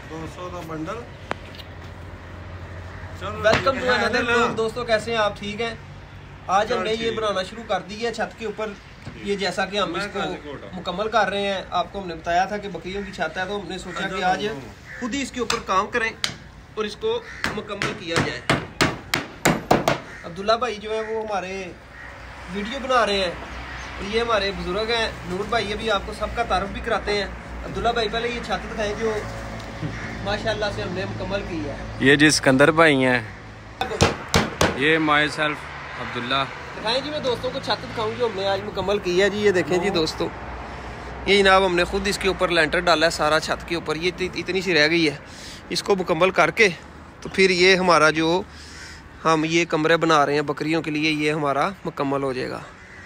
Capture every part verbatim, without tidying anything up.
दो सौ का bundle. Welcome to another vlog. दोस्तों कैसे हैं आप? ठीक हैं। आज हमने ये बनाना शुरू कर दी है छत के ऊपर। ये जैसा कि हम इसको मुकम्मल कर रहे हैं, आपको हमने बताया था कि बकरियों की छत है, तो हमने सोचा कि आज खुद ही इसके ऊपर काम करें और इसको मुकम्मल किया जाए। अब्दुल्ला भाई जो है वो हमारे वीडियो बना रहे हैं और ये हमारे बुजुर्ग हैं नूर भाई। अभी आपको सबका तारुफ भी कराते हैं। अब्दुल्ला भाई पहले ये छत दिखाएं जो माशाल्लाह से हमने मुकम्मल की है। ये जी सिकंदर भाई हैं, ये माई सेल्फ अब्दुल्ला। दिखाएं जी, मैं दोस्तों को छत दिखाऊं जो हमने आज मुकम्मल की है जी। ये देखें जी दोस्तों, ये जनाब हमने खुद इसके ऊपर लेंटर डाला है सारा छत के ऊपर। ये इतनी सी रह गई है, इसको मुकम्मल करके तो फिर ये हमारा जो हम ये कमरे बना रहे हैं बकरियों के लिए, ये हमारा मुकम्मल हो जाएगा।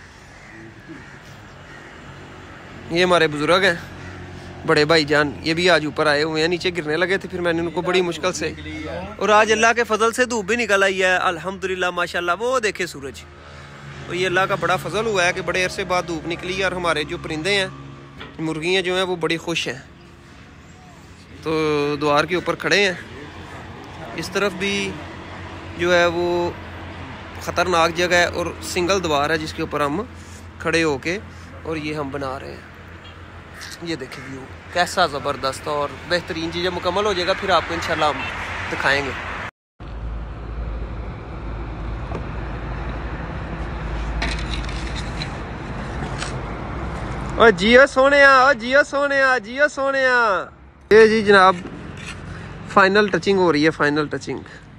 ये हमारे बुजुर्ग हैं बड़े भाई जान, ये भी आज ऊपर आए हुए हैं। नीचे गिरने लगे थे, फिर मैंने उनको बड़ी मुश्किल से, और आज अल्लाह के फजल से धूप भी निकल आई है अल्हम्दुलिल्लाह माशाल्लाह। वो देखे सूरज, तो ये अल्लाह का बड़ा फजल हुआ है कि बड़े अरसे बाद धूप निकली है। और हमारे जो परिंदे हैं, मुर्गियाँ जो हैं वो बड़ी खुश हैं, तो द्वार के ऊपर खड़े हैं। इस तरफ भी जो है वो ख़तरनाक जगह है और सिंगल द्वार है जिसके ऊपर हम खड़े होके और ये हम बना रहे हैं। ये देखिए व्यू कैसा ज़बरदस्त और बेहतरीन चीज़। मुकम्मल हो जाएगा फिर आपको इंशाल्लाह हम दिखाएंगे। ओ जियो सोने, ओ जियो सोने, जियो सोने। ये जी जनाब फाइनल टचिंग हो रही है, फाइनल टचिंग।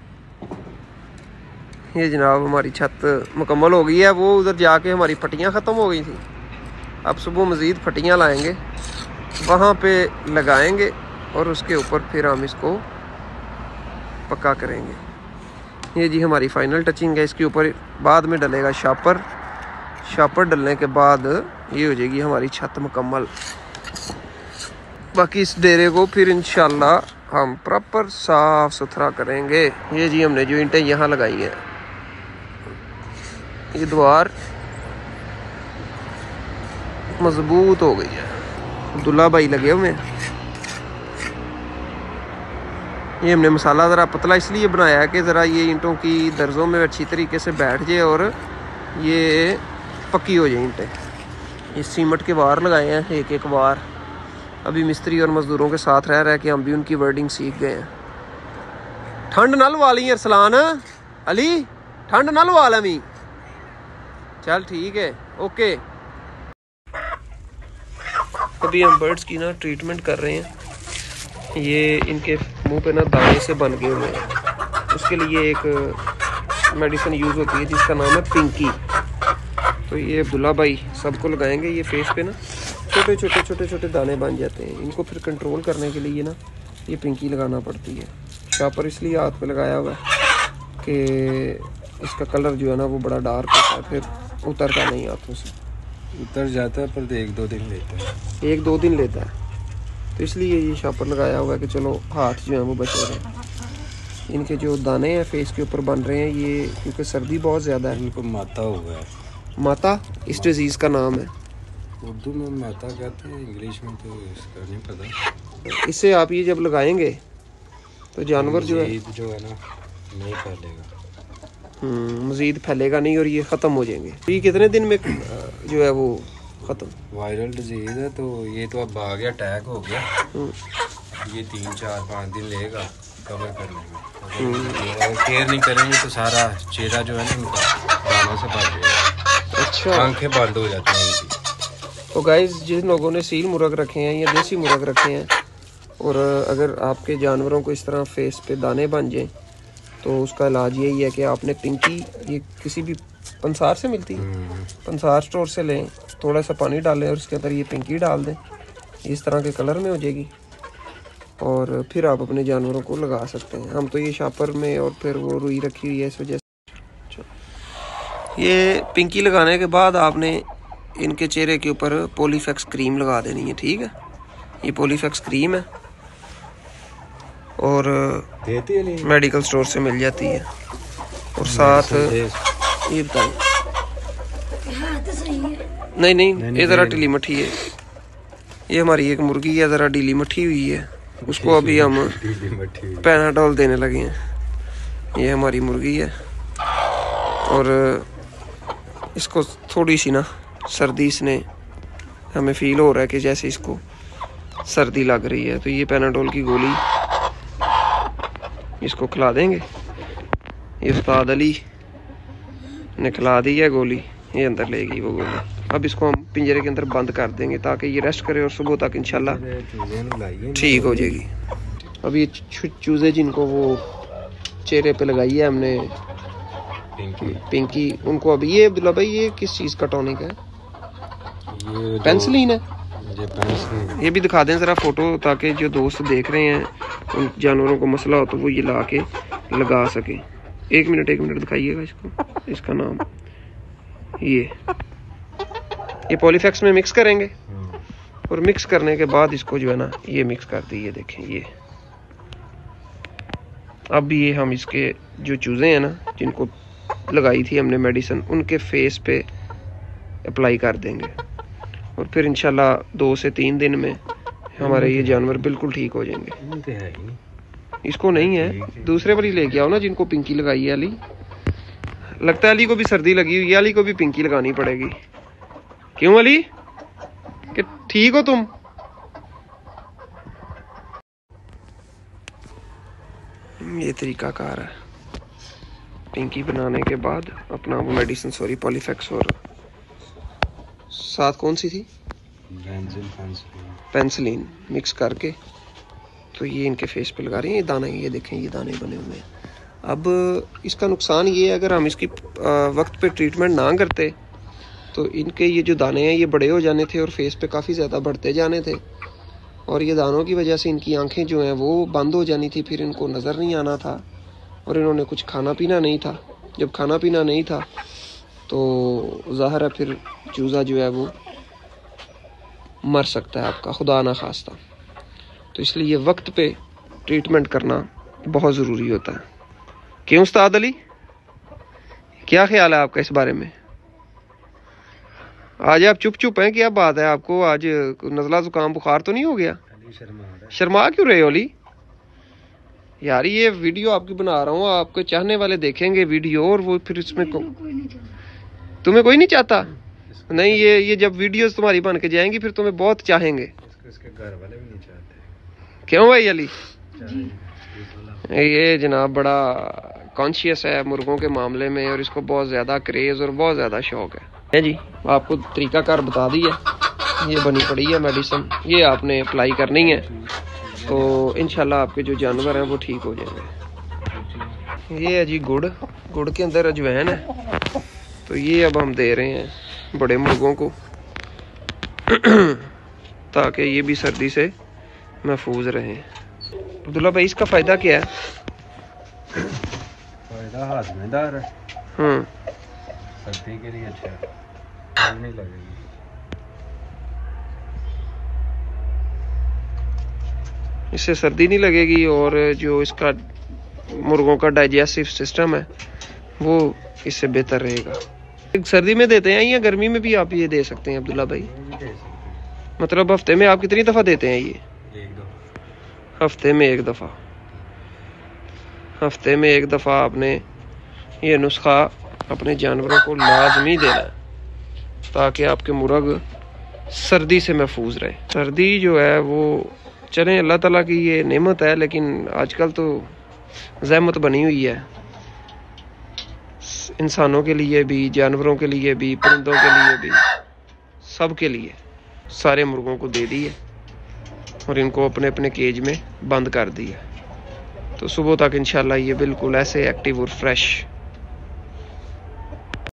ये जनाब हमारी छत मुकम्मल हो गई है। वो उधर जाके हमारी फटियाँ ख़त्म हो गई थी, अब सुबह मज़ीद फटियाँ लाएंगे, वहाँ पे लगाएंगे और उसके ऊपर फिर हम इसको पक्का करेंगे। ये जी हमारी फाइनल टचिंग है। इसके ऊपर बाद में डलेगा शापर। शापर डलने के बाद ये हो जाएगी हमारी छत मुकम्मल। बाकी इस डेरे को फिर इंशाल्लाह हम प्रॉपर साफ सुथरा करेंगे। ये जी हमने जो ईंटें यहाँ लगाई हैं, ये द्वार मजबूत हो गई है। अब्दुल्ला भाई लगे हुए हैं। ये हमने मसाला ज़रा पतला इसलिए बनाया है कि ज़रा ये ईंटों की दर्जों में अच्छी तरीके से बैठ जाए और ये पक्की हो जाए ईंटें। ये सीमेंट के वार लगाए हैं, एक एक वार। अभी मिस्त्री और मज़दूरों के साथ रह रहे कि हम भी उनकी वर्डिंग सीख गए हैं। ठंड न लवा ली अरसलान अली, ठंड न लवा लमी। चल ठीक है, ओके। अभी हम बर्ड्स की ना ट्रीटमेंट कर रहे हैं। ये इनके मुंह पे ना दाने से बन गए हुए हैं, उसके लिए एक मेडिसिन यूज़ होती है जिसका नाम है पिंकी। तो ये अब्दुल्ला भाई सबको लगाएंगे। ये फेस पे ना छोटे छोटे छोटे छोटे दाने बन जाते हैं, इनको फिर कंट्रोल करने के लिए ना ये पिंकी लगाना पड़ती है। शापर इसलिए हाथ पे लगाया हुआ है कि इसका कलर जो है ना वो बड़ा डार्क होता है, फिर उतरता नहीं हाथों से। उतर जाता है पर एक दो दिन लेता है, एक दो दिन लेता है, तो इसलिए ये शापर लगाया हुआ है कि चलो हाथ जो है वो बचे रहे। इनके जो दाने हैं फेस के ऊपर बन रहे हैं, ये क्योंकि सर्दी बहुत ज़्यादा है। इनको माता हुआ है। माता इस डिजीज़ का नाम है। उर्दू में माता कहते हैं, इंग्लिश में तो इसका नहीं पता। इससे आप ये जब लगाएंगे तो जानवर जो है जो है ना नहीं फैलेगा, मज़ीद फैलेगा नहीं और ये ख़त्म हो जाएंगे। ये कितने दिन में जो है वो ख़त्म? वायरल डिजीज़ है, तो ये तो अब आ गया, अटैक हो गया। ये तीन चार पाँच दिन लेगा कवर करने में। अगर केयर नहीं करेंगे तो सारा चेहरा जो है ना उनका दानों से भर जाएगा। अच्छा, आंखें बंद हो जाती हैं इनकी। तो गाइस जिन लोगों ने सील मुर्ग रखे हैं या देसी मुर्ग रखे हैं, और अगर आपके जानवरों को इस तरह फेस पे दाने बन जाएं, तो उसका इलाज यही है कि आपने पिंकी, ये किसी भी पंसार से मिलती है, पंसार स्टोर से लें, थोड़ा सा पानी डालें और उसके अंदर ये पिंकी डाल दें, इस तरह के कलर में हो जाएगी, और फिर आप अपने जानवरों को लगा सकते हैं। हम तो ये शापर में और फिर वो रुई रखी हुई है इस वजह से। ये पिंकी लगाने के बाद आपने इनके चेहरे के ऊपर पॉलीफेक्स क्रीम लगा देनी है, ठीक है। ये पॉलीफेक्स क्रीम है और मेडिकल स्टोर से मिल जाती है, और साथ ये बताएं नहीं नहीं, नहीं ये ज़रा ढीली मठी है। ये हमारी एक मुर्गी है, ज़रा ढीली मठी हुई है, उसको अभी हम पैनाडोल देने लगे हैं। ये हमारी मुर्गी है और इसको थोड़ी सी ना सर्दी इसने हमें फील हो रहा है कि जैसे इसको सर्दी लग रही है, तो ये पैनाडोल की गोली इसको खिला देंगे। ये उस्ताद अली ने खिला दी है गोली, ये अंदर ले गई वो गोली। अब इसको हम पिंजरे के अंदर बंद कर देंगे ताकि ये रेस्ट करे और सुबह तक इंशाल्लाह ठीक हो जाएगी। अब ये चूजे जिनको वो चेहरे पे लगाई है हमने पिंकी, पिंकी उनको अभी ये अब्दुल्ला भाई ये किस चीज़ का टॉनिक है? ये पेंसिलिन है। ये पेंसिलिन ये भी दिखा दें ज़रा फोटो, ताकि जो दोस्त देख रहे हैं उन जानवरों को मसला हो तो वो ये ला के लगा सके। एक मिनट एक मिनट दिखाइएगा इसको, इसका नाम ये ये पॉलीफैक्स में मिक्स करेंगे और मिक्स करने के बाद इसको जो है ना ये मिक्स कर दी। ये देखें ये अब ये हम इसके जो चूज़े हैं ना जिनको लगाई थी हमने मेडिसिन, उनके फेस पे अप्लाई कर देंगे और फिर इंशाल्लाह दो से तीन दिन में हमारे ये जानवर बिल्कुल ठीक हो जाएंगे। इसको नहीं है, दूसरे वाली लेके आओ ना जिनको पिंकी लगाई है। अली लगता है अली को भी सर्दी लगी हुई है, अली को भी पिंकी लगानी पड़ेगी। क्यों अली कि ठीक हो तुम? ये तरीका कार है पिंकी बनाने के बाद अपना वो मेडिसिन सॉरी पॉलीफैक्स और साथ कौन सी थी पेंसिलिन मिक्स करके तो ये इनके फेस पे लगा रहे हैं। ये दाने ये देखें ये दाने बने हुए हैं। अब इसका नुकसान ये है अगर हम इसकी वक्त पे ट्रीटमेंट ना करते तो इनके ये जो दाने हैं ये बड़े हो जाने थे और फेस पे काफ़ी ज़्यादा बढ़ते जाने थे और ये दानों की वजह से इनकी आंखें जो हैं वो बंद हो जानी थी, फिर इनको नज़र नहीं आना था और इन्होंने कुछ खाना पीना नहीं था। जब खाना पीना नहीं था तो ज़ाहिर है फिर चूज़ा जो है वो मर सकता है आपका, खुदा ना खास्ता। तो इसलिए वक्त पे ट्रीटमेंट करना बहुत ज़रूरी होता है। क्यों उस्ताद अली, क्या ख्याल है आपका इस बारे में? आज आप चुप चुप हैं, क्या बात है? आपको आज नज़ला ज़ुकाम बुखार तो नहीं हो गया? शर्मा क्यों रहे हो अली? यार ये वीडियो आपकी बना रहा हूँ, आपके चाहने वाले देखेंगे वीडियो और वो फिर इसमें को... तुम्हें कोई नहीं चाहता? नहीं, ये ये जब वीडियोस तुम्हारी बन के जाएंगी फिर तुम्हें बहुत चाहेंगे। इसके घर वाले भी नहीं चाहते। क्यों भाई अली? ये जनाब बड़ा कॉन्शियस है मुर्गों के मामले में और इसको बहुत ज़्यादा क्रेज़ और बहुत ज़्यादा शौक है। है जी, आपको तरीकाकार बता दिया, ये बनी पड़ी है मेडिसिन, ये आपने अप्लाई करनी है तो इंशाल्लाह आपके जो जानवर हैं वो ठीक हो जाएंगे। ये है जी गुड़, गुड़ के अंदर अजवैन है तो ये अब हम दे रहे हैं बड़े मुर्गों को ताकि ये भी सर्दी से महफूज रहें। अब्दुल्ला भाई इसका फ़ायदा क्या है? फ़ायदा हाजमेदार है, हम्म सर्दी के लिए अच्छा है, नहीं लगेगी। इससे सर्दी नहीं लगेगी और जो इसका मुर्गों का डाइजेस्टिव सिस्टम है वो इससे बेहतर रहेगा। सर्दी में देते हैं या गर्मी में भी आप ये दे सकते हैं अब्दुल्ला भाई? मतलब हफ्ते में आप कितनी दफ़ा देते हैं ये? एक दफ़ा। हफ्ते में एक दफ़ा हफ्ते में एक दफ़ा आपने ये नुस्खा अपने जानवरों को लाजमी देना है ताकि आपके मुर्ग सर्दी से महफूज रहे। सर्दी जो है वो चलें अल्लाह ताला की ये नेमत है, लेकिन आजकल तो ज़हमत बनी हुई है इंसानों के लिए भी, जानवरों के लिए भी, परिंदों के लिए भी, सब के लिए। सारे मुर्गों को दे दी है और इनको अपने अपने केज में बंद कर दिया तो सुबह तक इंशाल्लाह ये बिल्कुल ऐसे एक्टिव और फ्रेश